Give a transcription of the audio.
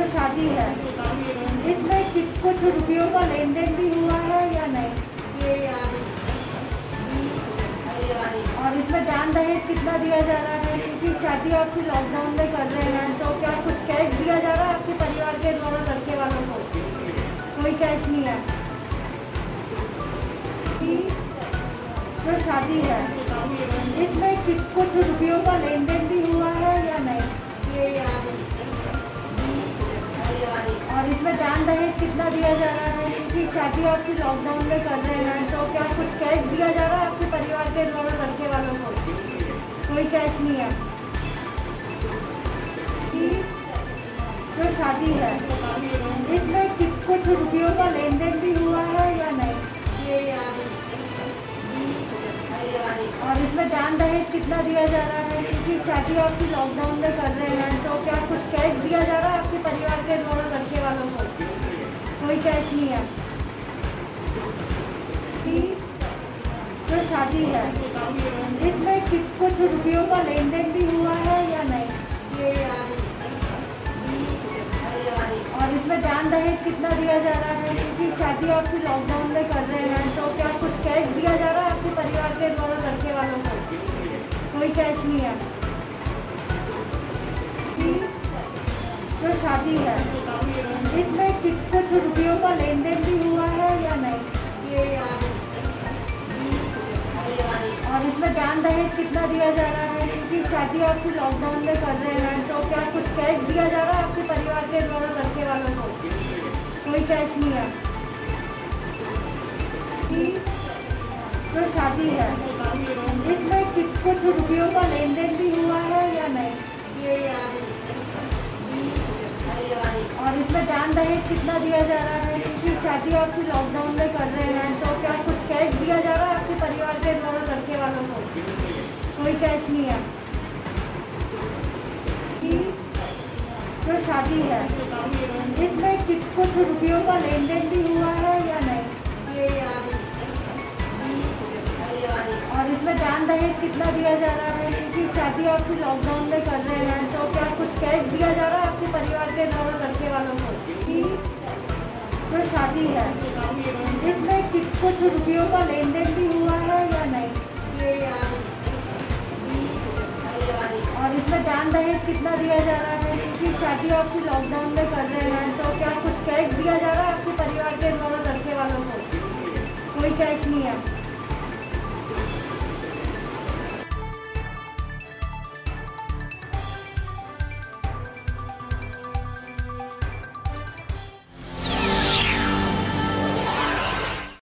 शादी है, इसमें कुछ रुपयों का लेन देन भी हुआ है या नहीं? और इसमें दान दहेज कितना दिया जा रहा है? क्योंकि शादी आपकी लॉकडाउन में कर रहे हैं, तो क्या कुछ कैश दिया जा रहा है आपके परिवार के दोनों लड़के वालों को? कोई कैश नहीं है। जो शादी है, इसमें कुछ रुपयों का लेन देन भी हुआ है या नहीं? और इसमें दान दहेज कितना दिया जा रहा है? क्योंकि शादी आपकी लॉकडाउन में कर रहे हैं, तो क्या कुछ कैश दिया जा रहा है आपके परिवार के दोनों लड़के वालों को? कोई कैश नहीं है। जो शादी है, इसमें कुछ रुपयों का लेन देन भी हुआ है या नहीं? और इसमें दान दहेज कितना दिया जा रहा है? क्योंकि शादी आपकी लॉकडाउन में कर रहे हैं, तो क्या कुछ कैश दिया जा रहा है आपके परिवार के दोनों लड़के वालों को? कोई कैश नहीं है। जो शादी है, इसमें कुछ रुपयों का लेन देन भी हुआ है या नहीं? और इसमें दान दहेज कितना दिया जा रहा है? क्योंकि शादी आपकी लॉकडाउन में कर रहे हैं, तो क्या कुछ कैश दिया जा रहा है आपके परिवार के दोनों लड़के वालों को? कोई कैश नहीं है। जो शादी है, इसमें कुछ रुपयों का लेन देन भी हुआ है या नहीं? और इसमें दान दहेज कितना दिया जा रहा है? क्योंकि शादी आपकी लॉकडाउन में कर रहे हैं, तो क्या कुछ कैश दिया जा रहा है आपके परिवार के दोनों लड़के वालों को? कोई कैश नहीं है। जो शादी है, इसमें कुछ रुपयों का लेन देन भी हुआ है या नहीं? और इसमें दान दहेज कितना दिया जा रहा है? क्योंकि शादी आपकी लॉकडाउन में कर रहे हैं, तो क्या कुछ कैश दिया जा रहा है आपके परिवार के दोनों लड़के वालों को? कोई कैश नहीं है। जो शादी है, इसमें कुछ रुपयों का लेन देन भी हुआ है या नहीं? और इसमें दान दहेज कितना दिया जा रहा है? क्योंकि शादी आपकी लॉकडाउन में कर रहे हैं, तो क्या कुछ कैश दिया जा रहा है आपके परिवार के दोनों लड़के वालों को? जो शादी है, इसमें कुछ रुपयों का लेन देन भी हुआ है या नहीं? और इसमें दान दहेज कितना दिया जा रहा है? क्योंकि शादी आपकी लॉकडाउन में कर रहे हैं, तो क्या कुछ कैश दिया जा रहा है आपके परिवार के दोनों लड़के वालों को? कोई कैश नहीं है।